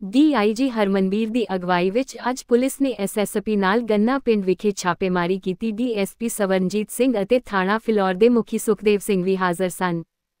DIG Harmanbir ਦੀ ਅਗਵਾਈ ਵਿੱਚ ਅੱਜ ਪੁਲਿਸ ਨੇ SSP ਨਾਲ ਗੰਨਾ ਪਿੰਡ ਵਿਖੇ ਛਾਪੇਮਾਰੀ ਕੀਤੀ। DSP ਸਵਰਨਜੀਤ ਸਿੰਘ ਅਤੇ ਥਾਣਾ ਫਿਲੌਰ ਦੇ ਮੁਖੀ ਸੁਖਦੇਵ ਸਿੰਘ ਵੀ ਹਾਜ਼ਰ ਸਨ।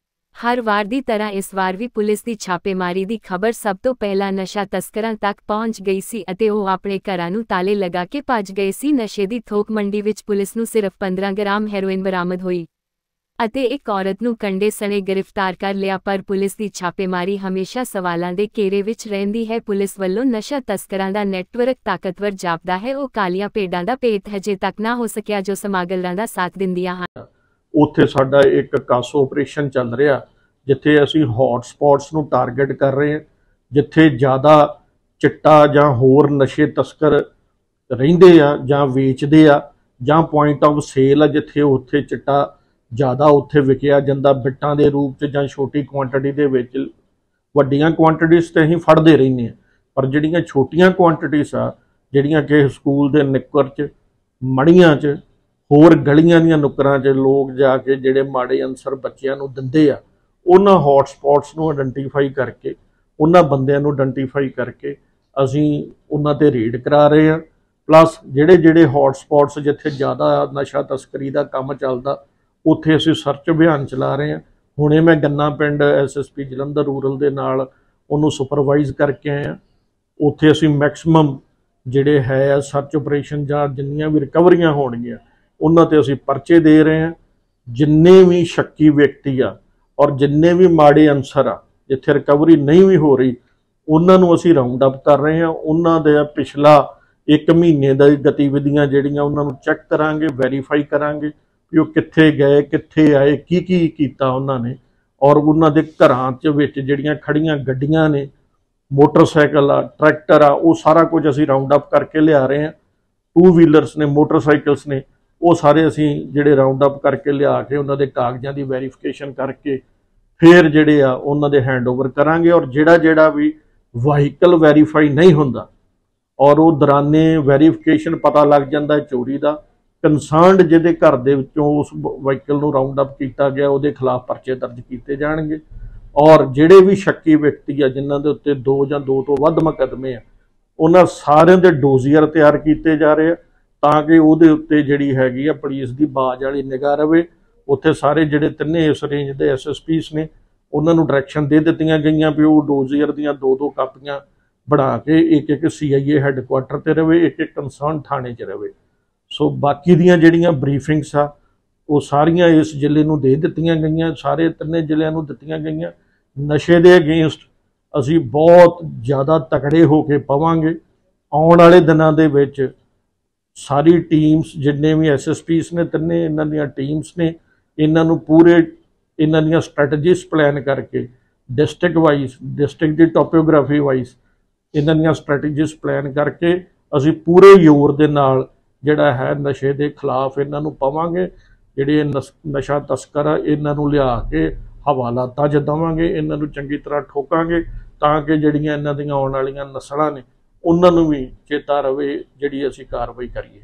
ਹਰ ਵਾਰ ਦੀ ਤਰ੍ਹਾਂ ਇਸ ਵਾਰ ਵੀ ਪੁਲਿਸ ਦੀ ਛਾਪੇਮਾਰੀ ਦੀ ਖਬਰ ਸਭ ਤੋਂ ਪਹਿਲਾਂ ਨਸ਼ਾ ਤਸਕਰਾਂ ਤੱਕ ਪਹੁੰਚ ਗਈ ਸੀ ਅਤੇ ਉਹ ਆਪਣੇ ਘਰਾਂ ਨੂੰ ਤਾਲੇ ਲਗਾ ਕੇ ਭੱਜ ਗਏ ਸੀ। ਨਸ਼ੇ ਦੀ ਥੋਕ ਮੰਡੀ ਵਿੱਚ ਪੁਲਿਸ ਨੂੰ ਸਿਰਫ 15 ਗ੍ਰਾਮ ਹੈਰੋਇਨ ਬਰਾਮਦ ਹੋਈ ਅਤੇ ਇੱਕ ਔਰਤ ਨੂੰ ਕੰਡੇ ਸਣੇ ਗ੍ਰਿਫਤਾਰ ਕਰ ਲਿਆ। ਪਰ ਪੁਲਿਸ ਦੀ ਛਾਪੇਮਾਰੀ ਹਮੇਸ਼ਾ ਸਵਾਲਾਂ ਦੇ ਘੇਰੇ ਵਿੱਚ ਰਹਿੰਦੀ ਹੈ। ਪੁਲਿਸ ਵੱਲੋਂ ਨਸ਼ਾ ਤਸਕਰਾਂ ਦਾ ਨੈਟਵਰਕ ਤਾਕਤਵਰ ਜਾਪਦਾ ਹੈ। ਉਹ ਕਾਲੀਆਂ ਭੇਡਾਂ ਦਾ ਭੇਤ ਹਜੇ ਤੱਕ ਨਾ ਹੋ ਸਕਿਆ ਜੋ ਸਮਗਲਰਾਂ ਦਾ ਸਾਥ ਦਿੰਦੀਆਂ ਹਨ। ਉੱਥੇ ਸਾਡਾ ਇੱਕ ਕਾਸੋ ਆਪਰੇਸ਼ਨ ਚੱਲ ਰਿਹਾ ਜਿੱਥੇ ਅਸੀਂ ਹੌਟ ਸਪੌਟਸ ਨੂੰ ਟਾਰਗੇਟ ਕਰ ਰਹੇ ਹਾਂ, ਜਿੱਥੇ ਜ਼ਿਆਦਾ ਚਿੱਟਾ ਜਾਂ ਹੋਰ ਨਸ਼ੇ ਤਸਕਰ ਰਹਿੰਦੇ ਆ ਜਾਂ ਵੇਚਦੇ ਆ ਜਾਂ ਪੁਆਇੰਟ ਆਫ ਸੇਲ ਆ ਜਿੱਥੇ ਉੱਥੇ ਚਿੱਟਾ ਜ਼ਿਆਦਾ ਉੱਥੇ ਵਿਕਿਆ ਜਾਂਦਾ ਬਿੱਟਾਂ ਦੇ ਰੂਪ 'ਚ ਜਾਂ ਛੋਟੀ ਕੁਆਂਟੀਟੀ ਦੇ ਵਿੱਚ। ਵੱਡੀਆਂ ਕੁਆਂਟੀਟੀਜ਼ ਤੇ ਅਸੀਂ ਫੜਦੇ ਰਹਿੰਦੇ ਹਾਂ, ਪਰ ਜਿਹੜੀਆਂ ਛੋਟੀਆਂ ਕੁਆਂਟੀਟੀਜ਼ ਆ ਜਿਹੜੀਆਂ ਕਿ ਸਕੂਲ ਦੇ ਨਿੱਕਰ 'ਚ ਮੜੀਆਂ 'ਚ ਹੋਰ ਗਲੀਆਂ ਦੀਆਂ ਨੁੱਕਰਾਂ 'ਚ ਲੋਕ ਜਾ ਕੇ ਜਿਹੜੇ ਮਾੜੇ ਅਨਸਰ ਬੱਚਿਆਂ ਨੂੰ ਦਿੰਦੇ ਆ, ਉਹਨਾਂ ਹੌਟ ਸਪੌਟਸ ਨੂੰ ਆਇਡੈਂਟੀਫਾਈ ਕਰਕੇ ਉਹਨਾਂ ਬੰਦਿਆਂ ਨੂੰ ਆਇਡੈਂਟੀਫਾਈ ਕਰਕੇ ਅਸੀਂ ਉਹਨਾਂ 'ਤੇ ਰੇਡ ਕਰਾ ਰਹੇ ਹਾਂ। ਪਲੱਸ ਜਿਹੜੇ ਹੌਟ ਸਪੌਟਸ ਜਿੱਥੇ ਜ਼ਿਆਦਾ ਨਸ਼ਾ ਤਸਕਰੀ ਦਾ ਕੰਮ ਚੱਲਦਾ ਉੱਥੇ ਅਸੀਂ ਸਰਚ ਅਭਿਆਨ ਚਲਾ ਰਹੇ ਹਾਂ। ਹੁਣੇ ਮੈਂ ਗੰਨਾ ਪਿੰਡ SSP ਜਲੰਧਰ ਰੂਰਲ ਦੇ ਨਾਲ ਉਹਨੂੰ ਸੁਪਰਵਾਈਜ਼ ਕਰਕੇ ਆਏ ਹਾਂ। ਉੱਥੇ ਅਸੀਂ ਮੈਕਸਿਮਮ ਜਿਹੜੇ ਹੈ ਸਰਚ ਆਪਰੇਸ਼ਨ ਜਾਂ ਜਿੰਨੀਆਂ ਵੀ ਰਿਕਵਰੀਆਂ ਹੋਣਗੀਆਂ ਉਹਨਾਂ 'ਤੇ ਅਸੀਂ ਪਰਚੇ ਦੇ ਰਹੇ ਹਾਂ। ਜਿੰਨੇ ਵੀ ਸ਼ੱਕੀ ਵਿਅਕਤੀ ਆ ਔਰ ਜਿੰਨੇ ਵੀ ਮਾੜੇ ਅਨਸਰ ਆ ਜਿੱਥੇ ਰਿਕਵਰੀ ਨਹੀਂ ਵੀ ਹੋ ਰਹੀ ਉਹਨਾਂ ਨੂੰ ਅਸੀਂ ਰਾਉਂਡ ਅਪ ਕਰ ਰਹੇ ਹਾਂ। ਉਹਨਾਂ ਦੇ ਪਿਛਲਾ 1 ਮਹੀਨੇ ਦਾ ਗਤੀਵਿਧੀਆਂ ਜਿਹੜੀਆਂ ਉਹਨਾਂ ਨੂੰ ਚੈੱਕ ਕਰਾਂਗੇ, ਵੈਰੀਫਾਈ ਕਰਾਂਗੇ ਵੀ ਉਹ ਕਿੱਥੇ ਗਏ, ਕਿੱਥੇ ਆਏ, ਕੀ ਕੀਤਾ ਉਹਨਾਂ ਨੇ, ਔਰ ਉਹਨਾਂ ਦੇ ਘਰਾਂ 'ਚ ਵਿੱਚ ਜਿਹੜੀਆਂ ਖੜੀਆਂ ਗੱਡੀਆਂ ਨੇ, ਮੋਟਰਸਾਈਕਲ ਆ, ਟਰੈਕਟਰ ਆ, ਉਹ ਸਾਰਾ ਕੁਝ ਅਸੀਂ ਰਾਉਂਡ ਅਪ ਕਰਕੇ ਲਿਆ ਰਹੇ ਹਾਂ। 2 ਵੀਲਰਸ ਨੇ, ਮੋਟਰਸਾਈਕਲਸ ਨੇ, ਉਹ ਸਾਰੇ ਅਸੀਂ ਜਿਹੜੇ ਰਾਉਂਡ ਅਪ ਕਰਕੇ ਲਿਆ ਕੇ ਉਹਨਾਂ ਦੇ ਕਾਗਜ਼ਾਂ ਦੀ ਵੈਰੀਫਿਕੇਸ਼ਨ ਕਰਕੇ ਫਿਰ ਜਿਹੜੇ ਆ ਉਹਨਾਂ ਦੇ ਹੈਂਡਓਵਰ ਕਰਾਂਗੇ। ਔਰ ਜਿਹੜਾ ਵੀ ਵਾਹੀਕਲ ਵੈਰੀਫਾਈ ਨਹੀਂ ਹੁੰਦਾ ਔਰ ਉਹ ਦੌਰਾਨੇ ਵੈਰੀਫਿਕੇਸ਼ਨ ਪਤਾ ਲੱਗ ਜਾਂਦਾ ਚੋਰੀ ਦਾ, ਕੰਸਰਨਡ ਜਿਹਦੇ ਘਰ ਦੇ ਵਿੱਚੋਂ ਉਸ ਵਾਹੀਕਲ ਨੂੰ ਰਾਉਂਡ ਅਪ ਕੀਤਾ ਗਿਆ ਉਹਦੇ ਖਿਲਾਫ ਪਰਚੇ ਦਰਜ ਕੀਤੇ ਜਾਣਗੇ। ਔਰ ਜਿਹੜੇ ਵੀ ਸ਼ੱਕੀ ਵਿਅਕਤੀ ਆ ਜਿਨ੍ਹਾਂ ਦੇ ਉੱਤੇ 2 ਜਾਂ 2 ਤੋਂ ਵੱਧ ਮੁਕੱਦਮੇ ਆ ਉਹਨਾਂ ਸਾਰਿਆਂ ਦੇ ਡੋਜ਼ੀਅਰ ਤਿਆਰ ਕੀਤੇ ਜਾ ਰਹੇ ਆ ਤਾਂ ਕਿ ਉਹਦੇ ਉੱਤੇ ਜਿਹੜੀ ਹੈਗੀ ਆ ਪੁਲਿਸ ਦੀ ਬਾਜ਼ ਵਾਲੀ ਨਿਗਾਹ ਰਵੇ। ਉੱਥੇ ਸਾਰੇ ਜਿਹੜੇ ਤਿੰਨੇ ਇਸ ਰੇਂਜ ਦੇ SSPs ਨੇ ਉਹਨਾਂ ਨੂੰ ਡਾਇਰੈਕਸ਼ਨ ਦੇ ਦਿੱਤੀਆਂ ਗਈਆਂ ਵੀ ਉਹ ਡੋਜ਼ੀਅਰ ਦੀਆਂ 2-2 ਕਾਪੀਆਂ ਬਣਾ ਕੇ ਇੱਕ CIA ਹੈੱਡਕੁਆਟਰ 'ਤੇ ਰਵੇ, ਇੱਕ ਕੰਸਰਨ ਥਾਣੇ 'ਚ ਰਵੇ। ਸੋ ਬਾਕੀ ਦੀਆਂ ਜਿਹੜੀਆਂ ਬਰੀਫਿੰਗਸ ਆ ਉਹ ਸਾਰੀਆਂ ਇਸ ਜ਼ਿਲ੍ਹੇ ਨੂੰ ਦੇ ਦਿੱਤੀਆਂ ਗਈਆਂ, ਸਾਰੇ ਤਿੰਨੇ ਜ਼ਿਲ੍ਹਿਆਂ ਨੂੰ ਦਿੱਤੀਆਂ ਗਈਆਂ। ਨਸ਼ੇ ਦੇ ਅਗੇਂਸਟ ਅਸੀਂ ਬਹੁਤ ਜ਼ਿਆਦਾ ਤਕੜੇ ਹੋ ਕੇ ਪਵਾਂਗੇ। ਆਉਣ ਵਾਲੇ ਦਿਨਾਂ ਦੇ ਵਿੱਚ ਸਾਰੀ ਟੀਮਸ ਜਿੰਨੇ ਵੀ SSPs ਨੇ ਤਿੰਨੇ ਇਹਨਾਂ ਦੀਆਂ ਟੀਮਸ ਨੇ ਇਹਨਾਂ ਨੂੰ ਪੂਰੇ ਇਹਨਾਂ ਦੀਆਂ ਸਟ੍ਰੈਟਜੀਸ ਪਲਾਨ ਕਰਕੇ ਡਿਸਟ੍ਰਿਕਟ ਵਾਈਜ਼, ਡਿਸਟ੍ਰਿਕਟ ਦੀ ਟੋਪੋਗ੍ਰਾਫੀ ਵਾਈਜ਼ ਇਹਨਾਂ ਦੀਆਂ ਸਟ੍ਰੈਟਜੀਸ ਪਲਾਨ ਕਰਕੇ ਅਸੀਂ ਪੂਰੇ ਜ਼ੋਰ ਦੇ ਨਾਲ ਜਿਹੜਾ ਹੈ ਨਸ਼ੇ ਦੇ ਖਿਲਾਫ ਇਹਨਾਂ ਨੂੰ ਪਵਾਂਗੇ। ਜਿਹੜੇ ਨਸ਼ਾ ਤਸਕਰ ਆ ਇਹਨਾਂ ਨੂੰ ਲਿਆ ਕੇ ਹਵਾਲਾਤਾਂ 'ਚ ਦੇਵਾਂਗੇ, ਇਹਨਾਂ ਨੂੰ ਚੰਗੀ ਤਰ੍ਹਾਂ ਠੋਕਾਂਗੇ ਤਾਂ ਕਿ ਜਿਹੜੀਆਂ ਇਹਨਾਂ ਦੀਆਂ ਆਉਣ ਵਾਲੀਆਂ ਨਸਲਾਂ ਨੇ ਉਹਨਾਂ ਨੂੰ ਵੀ ਚੇਤਾ ਰਵੇ ਜਿਹੜੀ ਅਸੀਂ ਕਾਰਵਾਈ ਕਰੀਏ।